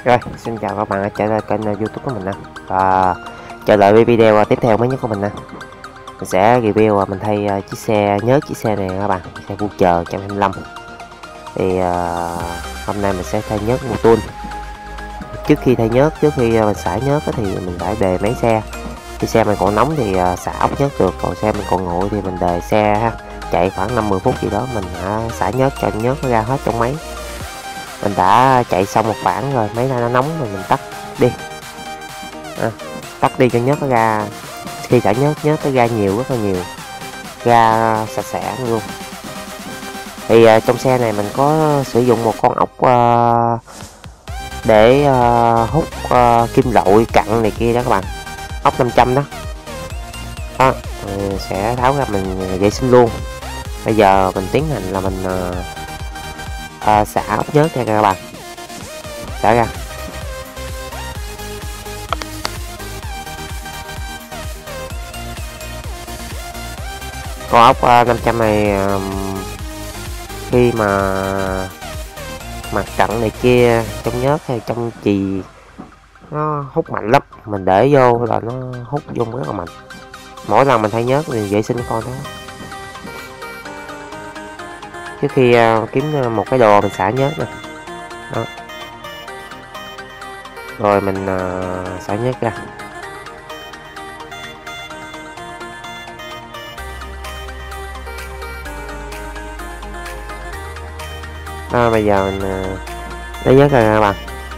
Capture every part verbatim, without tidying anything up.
Rồi, xin chào các bạn đã trở lại kênh YouTube của mình nè. Và trở lại với video tiếp theo mới nhất của mình nè. Mình sẽ review mình thay chiếc xe, nhớ chiếc xe này các bạn, xe Vulture một hai lăm. Thì uh, hôm nay mình sẽ thay nhớt Motul. Trước khi thay nhớt, trước khi mình xả nhớt thì mình phải đề máy xe. Khi xe mình còn nóng thì uh, xả ốc nhớt được, còn xe mình còn nguội thì mình đề xe ha, chạy khoảng năm mươi phút gì đó mình uh, xả nhớt cho nhớt nó ra hết trong máy. Mình đã chạy xong một bản rồi, máy nó nóng rồi mình tắt đi, à, tắt đi cho nhớt nó ra. Khi xả nhớt, nhớt nó ra nhiều, rất là nhiều, ra sạch sẽ luôn. Thì uh, trong xe này mình có sử dụng một con ốc uh, để uh, hút uh, kim loại cặn này kia đó các bạn, ốc năm trăm đó. Đó, mình sẽ tháo ra mình vệ sinh luôn. Bây giờ mình tiến hành là mình uh, uh, xả ốc nhớt nha các bạn, xả ra. Con ốc uh, năm trăm này uh, khi mà mặt cặn này kia trong nhớt hay trong chì nó hút mạnh lắm, mình để vô là nó hút vô rất là mạnh. Mỗi lần mình thay nhớt thì vệ sinh con đó. Trước khi uh, kiếm một cái đồ mình xả nhớt nè, đó. Rồi mình uh, xả nhớt ra. Đó, bây giờ mình uh, lấy nhớt ra các bạn.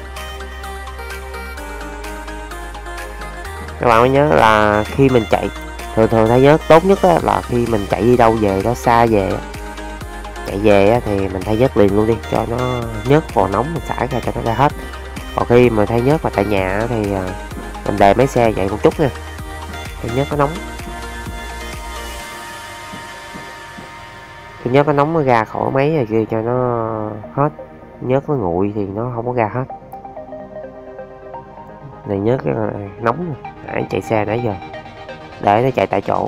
Các bạn mới nhớ là khi mình chạy, thường thường thay nhớt tốt nhất là khi mình chạy đi đâu về đó xa về, chạy về thì mình thay nhớt liền luôn đi, cho nó nhớt còn nóng mình xả ra cho nó ra hết. Còn khi mà thay nhớt mà tại nhà thì mình để máy xe chạy một chút nha, thay nhớt nó nóng, khi nhớt nó nóng nó ra khỏi máy rồi kia cho nó hết, nhớt nó nguội thì nó không có ra hết. Này nhớt cái nóng này, hãy chạy xe nãy giờ để nó chạy tại chỗ.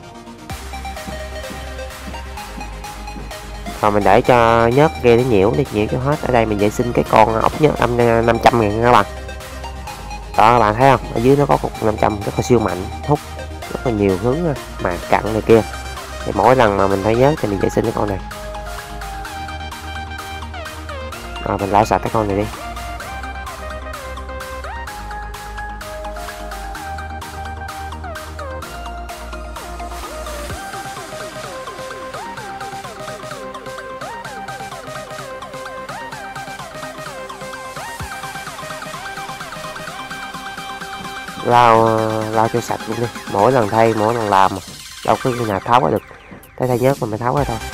Còn mình để cho nhớt kia nó nhiễu đi, nhiễu cho hết. Ở đây mình vệ sinh cái con ốc nhớt năm trăm ngàn các bạn. Đó các bạn thấy không, ở dưới nó có cục năm trăm rất là siêu mạnh, hút rất là nhiều hướng mà cặn này kia. Thì mỗi lần mà mình thấy nhớt thì mình vệ sinh cái con này. Rồi mình lau sạch cái con này đi. Lau lau cho sạch luôn đi, mỗi lần thay mỗi lần làm đâu có khi nào tháo ra được, tới thay nhớt mình mới tháo ra thôi.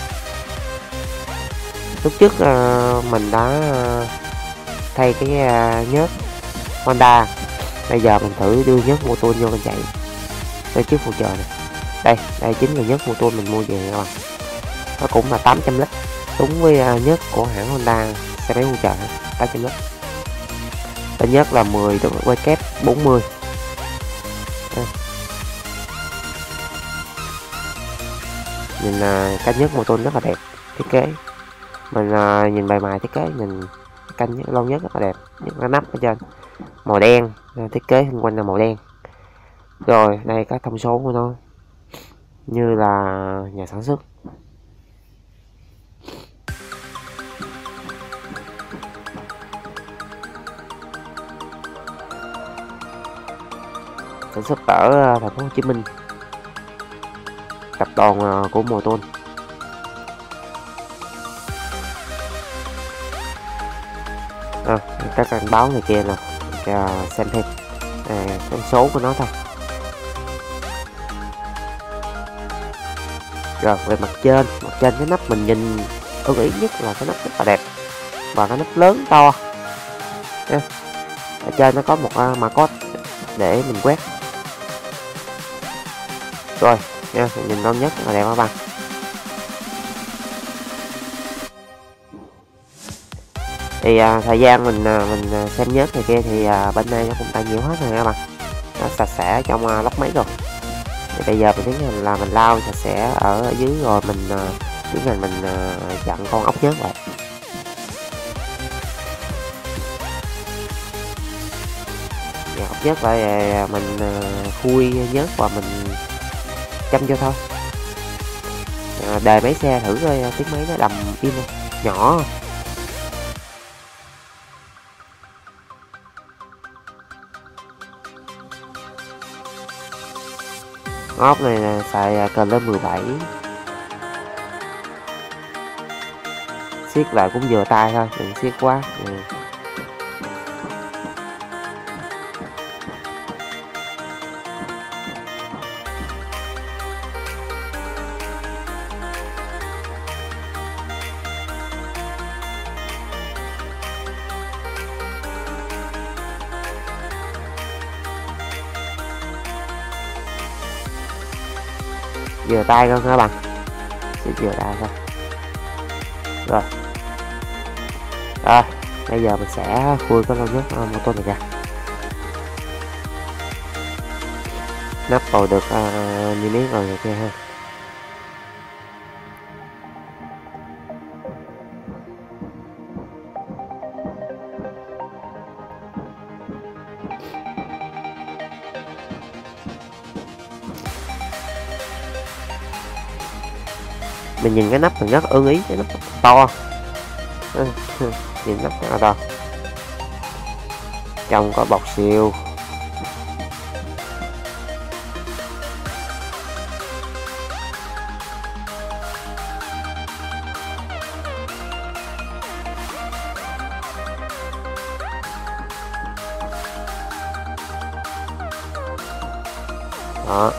Lúc trước uh, mình đã uh, thay cái uh, nhớt Honda, bây giờ mình thử đưa nhớt Motul vô mình chạy. Đây trước phụ trợ này, đây đây chính là nhớt Motul mình mua về các bạn, nó cũng là tám trăm lít, đúng với uh, nhớt của hãng Honda xe máy phụ trợ tám trăm lít. Tên nhớt là mười W kép bốn mươi. Nhìn uh, cánh nhớt Motul rất là đẹp, thiết kế mình uh, nhìn bề ngoài thiết kế nhìn cánh nhớt lon nhớt rất là đẹp, những cái nắp ở trên màu đen, uh, thiết kế xung quanh là màu đen. Rồi đây các thông số của nó như là nhà sản xuất, sản xuất ở uh, thành phố Hồ Chí Minh, tập đoàn uh, của Motul. À, các cảnh báo này kia là cho xem thêm à, con số của nó thôi. Rồi về mặt trên, mặt trên cái nắp mình nhìn ưng ý nhất là cái nắp rất là đẹp và cái nắp lớn to. À, ở trên nó có một uh, mã code để mình quét. Rồi nha, nhìn non nhất là đẹp các bạn. Thì à, thời gian mình à, mình à, xem nhớt này kia thì à, bên đây nó cũng đã nhiều hết rồi các bạn, nó sạch sẽ trong à, lốc máy rồi. Thì bây giờ mình tiến hành là mình lau sạch sẽ ở, ở dưới rồi mình à, tiến hành mình à, chặn con ốc nhớt lại. Học nhớt lại mình khui nhớt và mình châm vô thôi. À, đề máy xe thử coi tiếng máy nó đầm im không? Nhỏ. Ốp này là xài cờ lên mười bảy. Siết lại cũng vừa tay thôi, đừng siết quá. Ừ. Vừa tay không các bạn, sẽ vừa tay thôi. Rồi rồi bây giờ mình sẽ khui cái lon nhất mô tô này ra. Nắp vào được uh, như miếng rồi kia ha. Mình nhìn cái nắp mình rất ưng ý, cái nắp to. Ừ, nhìn nắp rất là to. Trong có bọc siêu. Đó.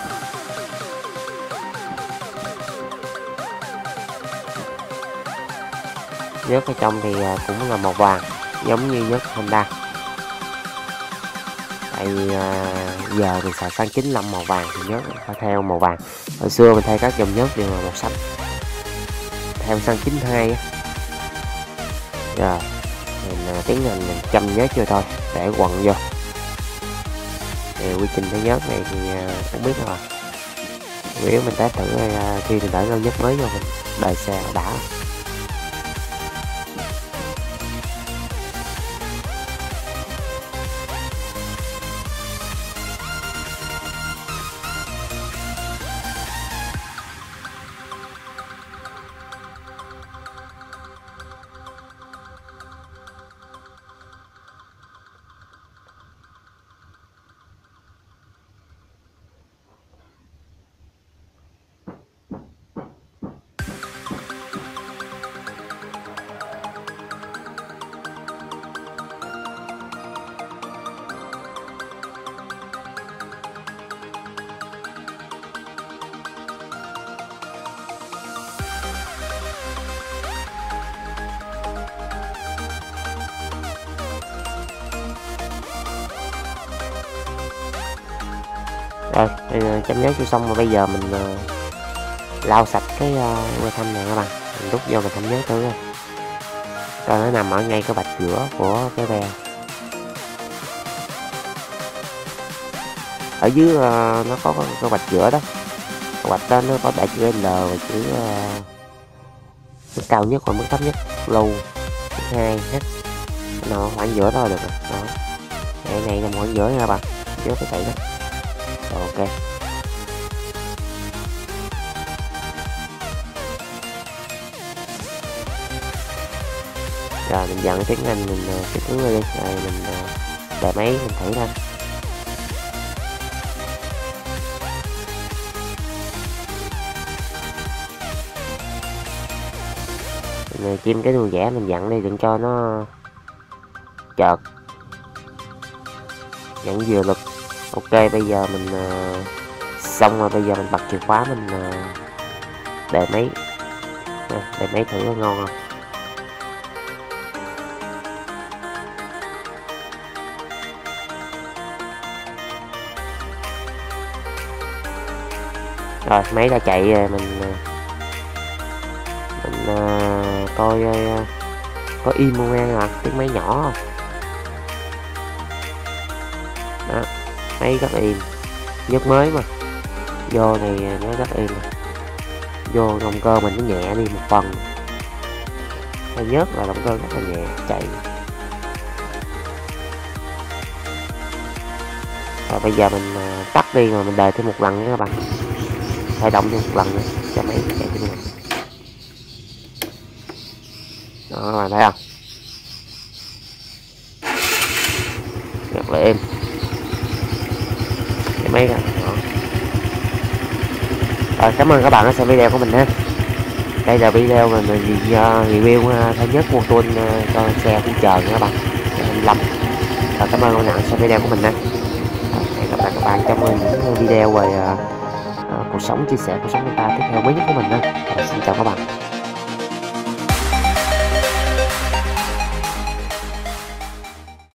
Nhớt ở trong thì cũng là màu vàng giống như nhớt Honda. Tại vì à, giờ mình xài xăng chín lăm màu vàng thì nhớt phải theo màu vàng. Hồi xưa mình thay các dòng nhớt đều là màu xanh theo xăng chín hai á. Giờ mình à, tiến hành mình châm nhớt vô thôi để quần vô. Thì quy trình cái nhớt này thì à, không biết rồi. Nếu mình test thử à, khi mình đợi nhớt mới vô mình đời xe đã. Rồi chấm nhớt cho xong rồi, bây giờ mình uh, lau sạch cái uh, que thăm này các bạn, mình rút vô mình thăm nhớt thử coi nó nằm ở ngay cái bạch giữa của cái bè. Ở dưới uh, nó có cái bạch giữa đó, cái bạch đó nó có đại chữ L và chữ uh, mức cao nhất và mức thấp nhất, low hai h, nó khoảng giữa đó là được rồi. Đó, cái này nằm khoảng giữa nha các bạn, giữa cái tay đó. Ok. Rồi mình dặn cái tiếng Anh mình cái thứ đi, rồi mình để máy mình thử thôi. Mình chim cái đuôi vẽ mình dặn đi đừng cho nó chợt, dặn vừa lực. Ok, bây giờ mình uh, xong rồi, bây giờ mình bật chìa khóa mình uh, để máy uh, để máy thử nó ngon không. Rồi máy đã chạy, mình uh, mình uh, coi uh, có im không nghe à, tiếng máy nhỏ không. Đó, máy rất im, nhớt mới mà vô này nó rất im, vô động cơ mình nó nhẹ đi một phần, hay nhớt là động cơ rất là nhẹ chạy. Rồi bây giờ mình à, tắt đi mà mình đợi thêm một lần nữa các bạn, khởi động thêm một lần nữa cho máy chạy cho mình. Đó các bạn thấy không, rất là êm cái máy đó. Rồi, cảm ơn các bạn đã xem video của mình ha. Đây là video mà mình review uh, thứ nhất mua tuôn uh, cho xe cũng chờ nha các bạn, hai mươi lăm. Rồi, cảm ơn các bạn xem video của mình ha. Hẹn gặp lại các bạn trong những video về uh, uh, cuộc sống, chia sẻ cuộc sống người ta tiếp theo mới nhất của mình ha. Rồi, xin chào các bạn.